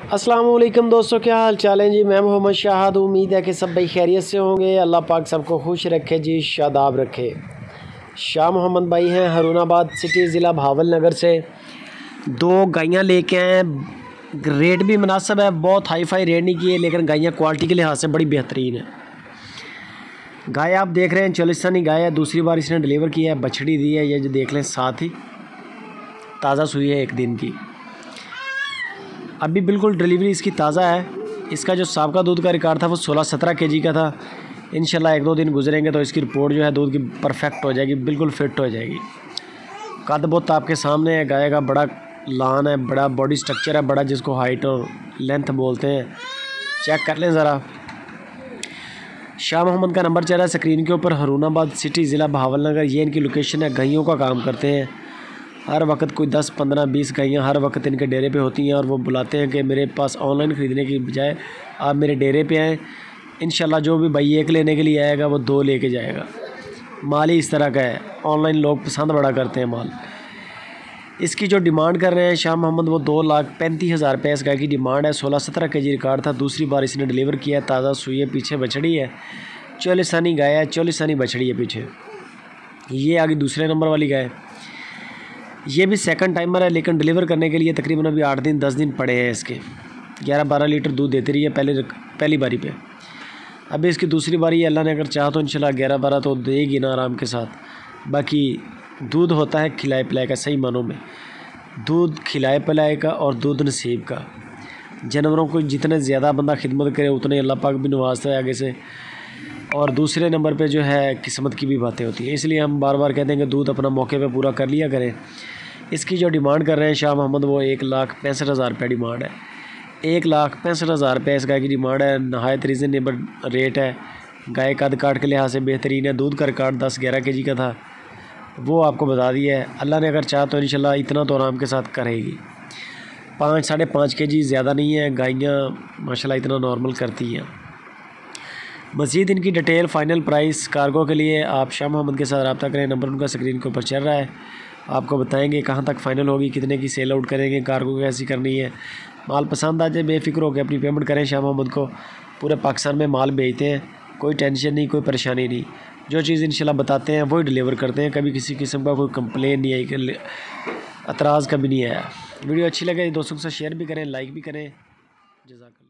अस्सलाम वालेकुम दोस्तों, क्या हाल चाल है जी। मैं मोहम्मद शाहद। उम्मीद है कि सब भाई खैरियत से होंगे। अल्लाह पाक सबको खुश रखे जी, शादाब रखे। शाह मोहम्मद भाई हैं हरूनाबाद सिटी ज़िला भावल नगर से। दो गायें लेके आए हैं। रेट भी मुनासिब है, बहुत हाई फाई रेट नहीं किए, लेकिन गायें क्वालिटी के लिहाज से बड़ी बेहतरीन है। गाय आप देख रहे हैं चोलिस्तानी गाय है, दूसरी बार इसने डिलीवर किया है, बछड़ी दी है। ये जो देख लें साथ ही ताज़ा सुई है, 1 दिन की। अभी बिल्कुल डिलीवरी इसकी ताज़ा है। इसका जो साबका दूध का रिकॉर्ड था वो 16-17 केजी का था। इंशाल्लाह 1-2 दिन गुजरेंगे तो इसकी रिपोर्ट जो है दूध की परफेक्ट हो जाएगी, बिल्कुल फिट हो जाएगी। कद बहुत आपके सामने है। गाय का बड़ा लान है, बड़ा बॉडी स्ट्रक्चर है, बड़ा जिसको हाइट और लेंथ बोलते हैं। चेक कर लें ज़रा। शाह मोहम्मद का नंबर चल रहा है स्क्रीन के ऊपर। हरूनाबाद सिटी ज़िला भावल नगर ये इनकी लोकेशन है। गायों का काम करते हैं। हर वक्त कोई 10, 15, 20 गायें हर वक्त इनके डेरे पे होती हैं और वो बुलाते हैं कि मेरे पास ऑनलाइन ख़रीदने की बजाय आप मेरे डेरे पे आएँ। इंशाल्लाह जो भी भाई 1 लेने के लिए आएगा वो 2 लेके जाएगा। माल ही इस तरह का है, ऑनलाइन लोग पसंद बड़ा करते हैं माल। इसकी जो डिमांड कर रहे हैं शाह मोहम्मद वो 2,35,000 रुपये इस गाय की डिमांड है। 16-17 केजी रिकॉर्ड था, दूसरी बार इसने डिलीवर किया है। ताज़ा सुई है, पीछे बछड़ी है, चोलिस्तानी गाय है, चोलिस्तानी बछड़ी है पीछे। ये आगे दूसरे नंबर वाली गाय। ये भी सेकंड टाइमर है, लेकिन डिलीवर करने के लिए तकरीबन अभी 8 दिन 10 दिन पड़े हैं। इसके 11-12 लीटर दूध देती रही है पहली बारी पे। अभी इसकी दूसरी बारी है, अल्लाह ने अगर चाहा तो इंशाल्लाह 11-12 तो देगी ना आराम के साथ। बाकी दूध होता है खिलाए पिलाए का, सही मानों में दूध खिलाए पिलाए का और दूध नसीब का। जानवरों को जितने ज़्यादा बंदा खिदमत करे उतने अल्लाह पाक भी नवाजता है आगे से। और दूसरे नंबर पे जो है किस्मत की भी बातें होती हैं, इसलिए हम बार बार कहते हैं कि दूध अपना मौके पे पूरा कर लिया करें। इसकी जो डिमांड कर रहे हैं शाह मोहम्मद वो 1,65,000 रुपये डिमांड है। 1,65,000 रुपये इस गाय की डिमांड है। नहायत रीज़नेबल रेट है। गाय कद काट के लिहाज से बेहतरीन है। दूध का रिकॉर्ड 10-11 केजी का था, वो आपको बता दिया है। अल्लाह ने अगर चाहा तो इंशाल्लाह इतना तो आराम के साथ करेगी। 5-5.5 केजी ज़्यादा नहीं है। गायें माशाल्लाह इतना नॉर्मल करती हैं। मज़ीद इनकी डिटेल फ़ाइनल प्राइस कार्गो के लिए आप शाह मोहम्मद के साथ रब्ता करें। नंबर उनका स्क्रीन के ऊपर चल रहा है। आपको बताएंगे कहाँ तक फ़ाइनल होगी, कितने की सेल आउट करेंगे, कार्गो कैसी करनी है। माल पसंद आ जाए बेफ़िक्र होकर अपनी पेमेंट करें। शाह मोहम्मद को पूरे पाकिस्तान में माल भेजते हैं, कोई टेंशन नहीं, कोई परेशानी नहीं। जो चीज़ इंशाल्लाह बताते हैं वही डिलीवर करते हैं। कभी किसी किस्म का कोई कंप्लेन नहीं आई, एतराज़ कभी नहीं आया। वीडियो अच्छी लगे दोस्तों के साथ शेयर भी करें, लाइक भी करें। जज़ाकल्लाह।